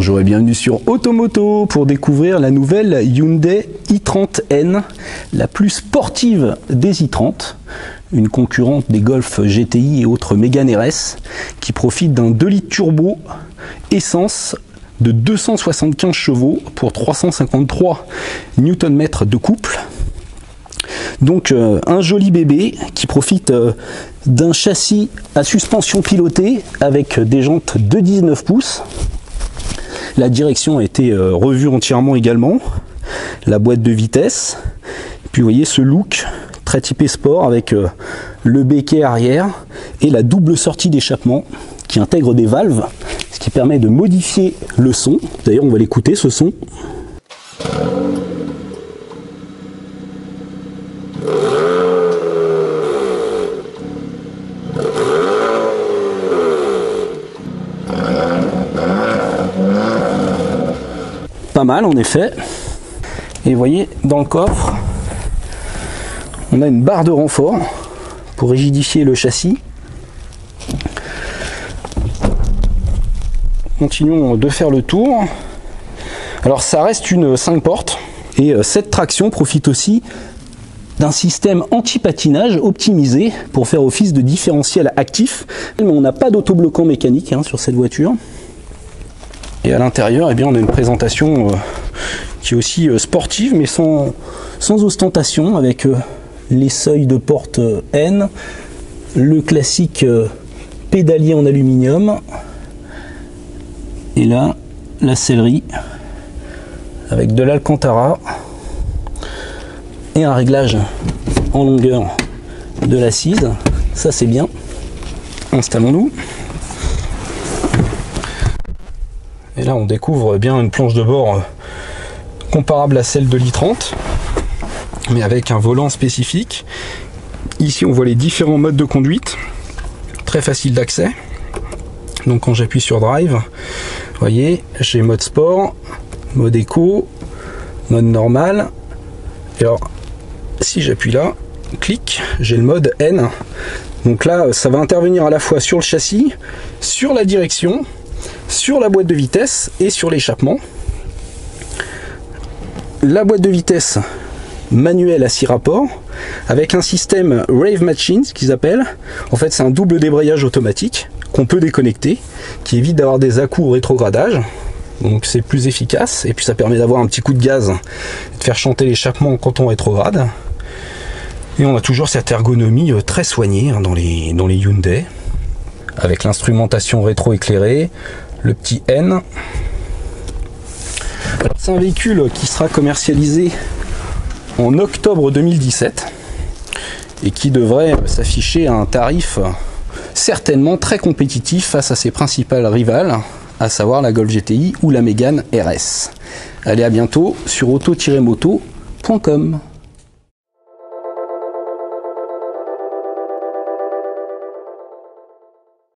Bonjour et bienvenue sur Automoto pour découvrir la nouvelle Hyundai i30N, la plus sportive des i30, une concurrente des Golf GTI et autres Mégane RS qui profite d'un 2 litres turbo essence de 275 chevaux pour 353 Nm de couple. Donc un joli bébé qui profite d'un châssis à suspension pilotée avec des jantes de 19 pouces. La direction a été revue entièrement également. La boîte de vitesse. Puis vous voyez ce look très typé sport avec le béquet arrière et la double sortie d'échappement qui intègre des valves, ce qui permet de modifier le son. D'ailleurs on va l'écouter ce son. Pas mal en effet. Et vous voyez dans le coffre on a une barre de renfort pour rigidifier le châssis. Continuons de faire le tour. Alors ça reste une 5 portes et cette traction profite aussi d'un système anti-patinage optimisé pour faire office de différentiel actif. Mais on n'a pas d'autobloquant mécanique sur cette voiture. Et à l'intérieur, on a une présentation qui est aussi sportive, mais sans ostentation, avec les seuils de porte N, le classique pédalier en aluminium, et là, la sellerie, avec de l'Alcantara, et un réglage en longueur de l'assise. Ça, c'est bien. Installons-nous. Et là, on découvre bien une planche de bord comparable à celle de l'i30, mais avec un volant spécifique. Ici, on voit les différents modes de conduite, très facile d'accès. Donc, quand j'appuie sur Drive, vous voyez, j'ai mode sport, mode éco, mode normal. Et alors, si j'appuie là, clic, j'ai le mode N. Donc là, ça va intervenir à la fois sur le châssis, sur la direction, sur la boîte de vitesse et sur l'échappement. La boîte de vitesse manuelle à 6 rapports avec un système Rave Matching, ce qu'ils appellent. En fait, c'est un double débrayage automatique qu'on peut déconnecter, qui évite d'avoir des à-coups au rétrogradage. Donc c'est plus efficace et puis ça permet d'avoir un petit coup de gaz et de faire chanter l'échappement quand on rétrograde. Et on a toujours cette ergonomie très soignée dans les Hyundai, avec l'instrumentation rétro-éclairée, le petit N. C'est un véhicule qui sera commercialisé en octobre 2017 et qui devrait s'afficher à un tarif certainement très compétitif face à ses principales rivales, à savoir la Golf GTI ou la Mégane RS. Allez, à bientôt sur auto-moto.com.